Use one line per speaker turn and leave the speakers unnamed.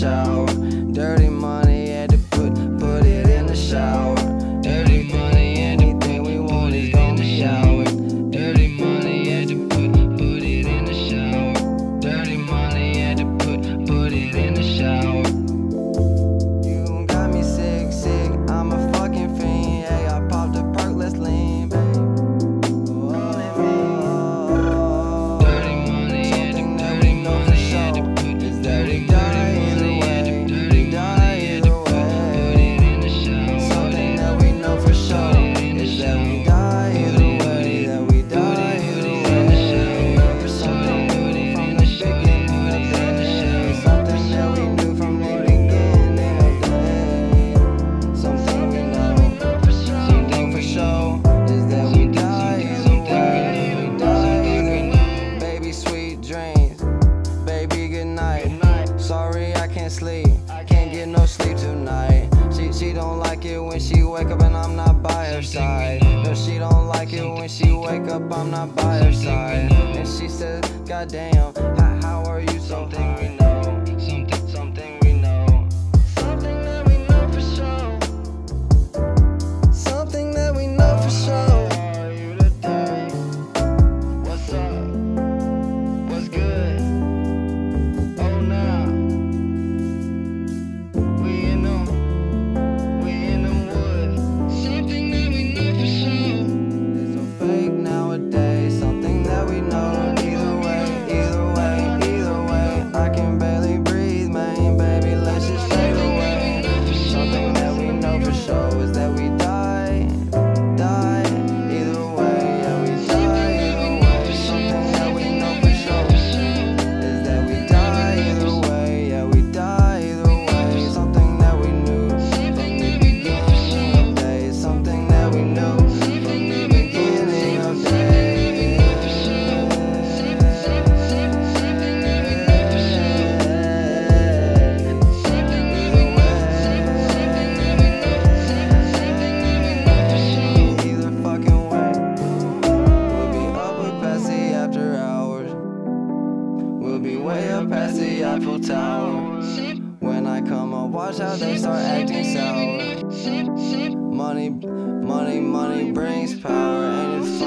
shower. Dirty money, had to put it in the shower. Dirty money, anything we want is gonna be ours. Dirty money, had to put it in the shower. Dirty money, had to put it in the shower. You got me sick, I'm a fucking fiend. Hey, I popped a perk, let's lean, babe. Sorry, I can't sleep, can't get no sleep tonight. She don't like it when she wake up and I'm not by her side. No, she don't like it when she wake up, I'm not by her side. And she says, goddamn, how are you so high? We know, something we know. Something that we know for sure. Something that we know for sure. How are you today? What's up? What's good? Oh, now we in them woods. Something that we know for sure. It's so fake nowadays. Something that we know. Either way, I can barely breathe, man. Baby, let's just fade away. Something that we know for sure is that we die. Either way, yeah, we die. Either way, something that we know for sure is that we die. Either way, yeah, we die. Either way, something that we knew from the beginning of days. Something that we knew from the beginning of days. Either fucking way, we'll be up or past the after hours. We'll be way up past the Eiffel Tower. When I come up, watch how they start acting sour. Money brings power, and it